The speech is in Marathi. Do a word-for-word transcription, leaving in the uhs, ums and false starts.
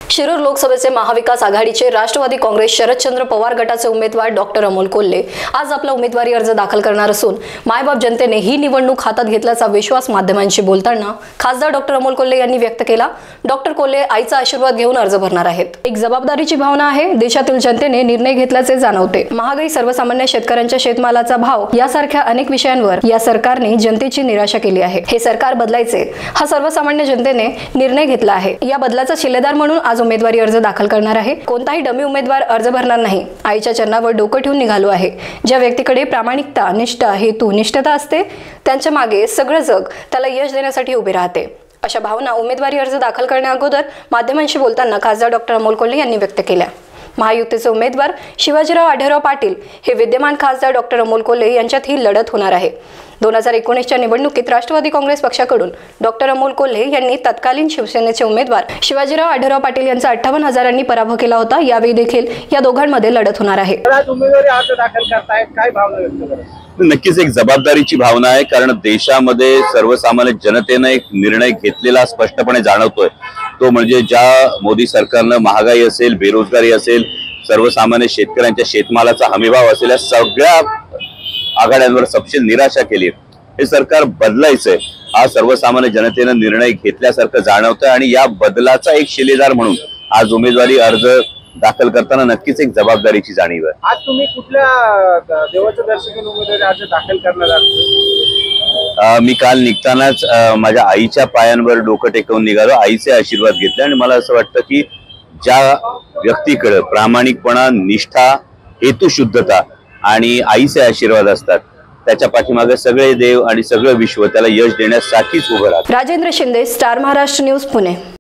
शिरूर लोकसभेचे महाविकास आघाडीचे राष्ट्रवादी काँग्रेस शरदचंद्र पवार गटाचे उमेदवार डॉक्टर अमोल कोल्हे आज आपला उमेदवारी अर्ज दाखल करणार असून मायबाप जनतेने ही निवडणूक हातात घेतल्याचा विश्वास माध्यमांशी बोलताना खासदार डॉक्टर अमोल कोल्हे यांनी व्यक्त केला। डॉक्टर कोल्हे आईचा आशीर्वाद घेऊन अर्ज भरणार आहेत। एक जबाबदारीची भावना आहे। देशातील जनतेने निर्णय घेतल्याचे जाणवते। महागाई, सर्वसामान्य शेतकऱ्यांच्या शेतमालाचा भाव यासारख्या अनेक विषयांवर या सरकारने जनतेची निराशा केली आहे। हे सरकार बदलायचे हा सर्वसामान्य जनतेने निर्णय घेतला आहे। या बदलाचा शिलेदार म्हणून आज उमेदवारी अर्ज दाखल करणार आहे। कोणताही डमी उमेदवार अर्ज भरणार नाही। आईच्या चरणावर डोकं ठेवून निघालो आहे। ज्या व्यक्तीकडे प्रामाणिकता, निष्ठा, हेतू, निष्ठता असते त्यांच्या मागे सगळं जग त्याला यश देण्यासाठी उभे राहते। अशा भावना उमेदवारी अर्ज दाखल करण्या अगोदर माध्यमांशी बोलताना खासदार डॉक्टर अमोल कोल्हे यांनी व्यक्त केल्या। महायुतीचे उमेदवार शिवाजीराव आढळराव पाटील हे विद्यमान खासदार डॉक्टर अमोल कोल्हे यांच्यात ही लढत होणार आहे। दोन हजार एकोणीसच्या निवडणुकीत राष्ट्रवादी काँग्रेस पक्षाकडून डॉक्टर अमोल कोल्हे यांनी तत्कालीन शिवसेनेचे उमेदवार शिवाजीराव आढळराव पाटील यांचा अठ्ठावन्न हजारांनी पराभव केला होता। यावेळी देखील या दोघांमध्ये लढत होणार आहे। उमेदवारी अर्ज दाखल करतायत, काय भावना व्यक्त करतात? नक्कीच एक जबाबदारीची भावना आहे, कारण देशामध्ये सर्वसामान्य जनतेने एक निर्णय घेतलेला स्पष्टपणे जाणवतोय। तो म्हणजे ज्या मोदी सरकारनं महागाई असेल, बेरोजगारी असेल, सर्वसामान्य शेतकऱ्यांच्या शेतमालाचा हमीभाव असेल, या सगळ्या आघाड्यांवर सपशेल निराशा केली। हे सरकार बदलायचंय हा सर्वसामान्य जनतेनं निर्णय घेतल्यासारखं जाणवतंय आणि या बदलाचा एक शिलेदार म्हणून आज उमेदवारी अर्ज दाखल करताना नक्कीच एक जबाबदारीची जाणीव आहे। आज तुम्ही कुठल्या देवाच्या दर्शनाने उमेदवारी अर्ज दाखल करणार आहात? मी काल निघतानाच माझ्या आईच्या पायांवर डोकं टेकवून निघालो, आईचे आशीर्वाद घेतले आणि मला असं वाटतं की ज्या व्यक्तीकडे प्रामाणिकपणा, निष्ठा, हेतुशुद्धता आणि आईचे आशीर्वाद असतात त्याच्या पाठीमागे सगळे देव आणि सगळं विश्व त्याला यश देण्यासाठीच उभं राहतं। Rajendra Shinde, Star Maharashtra News, Pune.